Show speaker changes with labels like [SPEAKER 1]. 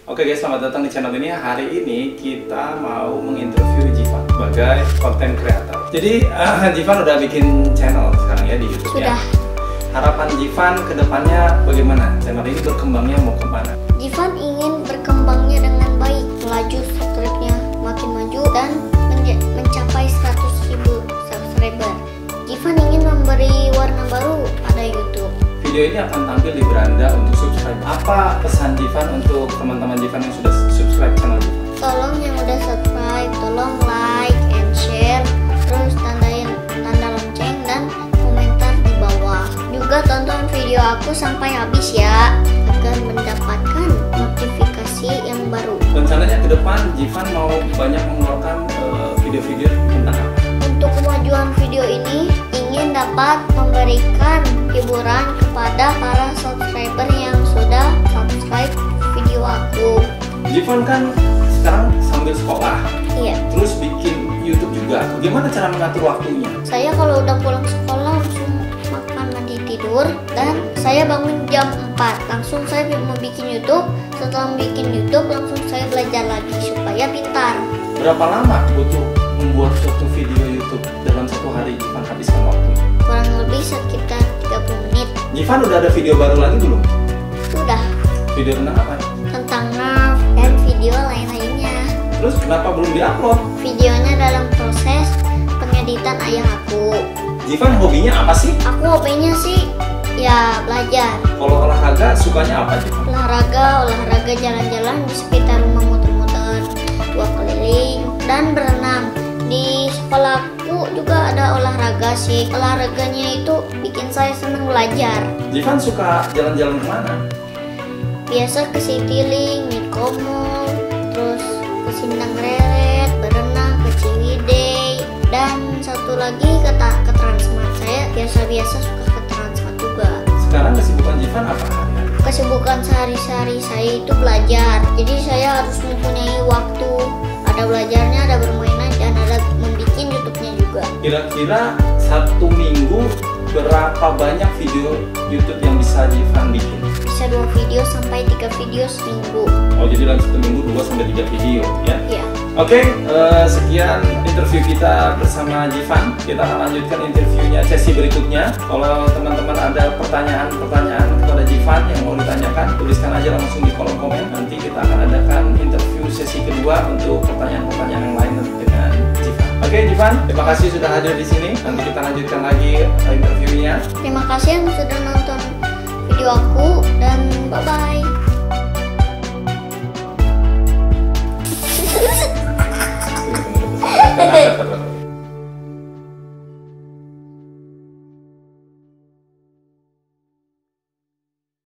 [SPEAKER 1] Oke guys, selamat datang di channel ini. Hari ini kita mau menginterview Jivan sebagai content creator. Jadi Jivan udah bikin channel sekarang ya di YouTube.
[SPEAKER 2] Sudah.
[SPEAKER 1] Ya. Harapan Jivan ke depannya bagaimana? Channel ini berkembangnya mau kemana?
[SPEAKER 2] Jivan ingin berkembangnya dengan baik, melaju subscribe-nya makin maju dan mencapai 100.000 subscriber. Jivan ingin memberi warna baru pada YouTube.
[SPEAKER 1] Video ini akan tampil di beranda untuk subscribe. Apa pesan Jivan untuk teman-teman Jivan yang sudah subscribe channel Jivan?
[SPEAKER 2] Tolong yang udah subscribe, tolong like and share, terus tandain tanda lonceng dan komentar di bawah. Juga tonton video aku sampai habis ya, agar mendapatkan notifikasi yang baru.
[SPEAKER 1] Rencananya ke depan Jivan mau banyak mengeluarkan video-video tentang apa?
[SPEAKER 2] Untuk kemajuan video ini ingin dapat memberikan hiburan kepada para subscriber yang sudah subscribe video aku.
[SPEAKER 1] Jivan kan sekarang sambil sekolah,
[SPEAKER 2] Iya.
[SPEAKER 1] terus bikin YouTube juga. Bagaimana cara mengatur waktunya?
[SPEAKER 2] Saya kalau udah pulang sekolah langsung makan, mandi, tidur, dan saya bangun jam 4. Langsung saya mau bikin YouTube. Setelah bikin YouTube langsung saya belajar lagi supaya pintar.
[SPEAKER 1] Berapa lama butuh membuat suatu video YouTube dalam satu hari Jivan habiskan waktunya?
[SPEAKER 2] Kurang lebih sekitar 30 menit.
[SPEAKER 1] Jivan udah ada video baru lagi belum?
[SPEAKER 2] Sudah.
[SPEAKER 1] Video tentang apa?
[SPEAKER 2] Tentang nerf dan video lain-lainnya.
[SPEAKER 1] Terus kenapa belum diupload?
[SPEAKER 2] Videonya dalam proses pengeditan ayah aku.
[SPEAKER 1] Jivan hobinya apa sih?
[SPEAKER 2] Aku hobinya sih ya belajar.
[SPEAKER 1] Kalau olahraga sukanya apa Jivan?
[SPEAKER 2] Olahraga jalan-jalan di sekitar rumah, muter-muter, 2 keliling, dan berenang. Di sekolahku juga ada olahraga sih. Olahraganya itu bikin saya senang belajar.
[SPEAKER 1] Jivan suka jalan-jalan kemana?
[SPEAKER 2] Biasa ke Citylink, Midkomol, terus ke Sindang Reret, berenang ke Ciwidey, dan satu lagi ke Transmart. Saya biasa-biasa suka ke Transmart juga.
[SPEAKER 1] Sekarang kesibukan Jivan apa hari-hari?
[SPEAKER 2] Kesibukan sehari-hari saya itu belajar. Jadi saya harus mempunyai waktu. Ada belajarnya, ada bermainnya, dan ada membuat YouTube-nya juga.
[SPEAKER 1] Kira-kira satu minggu berapa banyak video YouTube yang bisa Jivan bikin?
[SPEAKER 2] Bisa 2 video sampai 3 video seminggu.
[SPEAKER 1] Oh, jadi dalam satu minggu 2 sampai 3 video ya?
[SPEAKER 2] Iya.
[SPEAKER 1] Oke, sekian interview kita bersama Jivan. Kita akan lanjutkan interviewnya sesi berikutnya. Kalau teman-teman ada pertanyaan-pertanyaan kepada Jivan yang mau ditanyakan, tuliskan aja langsung di kolom komen. Nanti kita akan adakan interview sesi kedua untuk pertanyaan-pertanyaan yang lain dengan Jivan. Oke, Jivan, terima kasih sudah hadir di sini. Nanti kita lanjutkan lagi interviewnya.
[SPEAKER 2] Terima kasih yang sudah nonton video aku, dan bye-bye.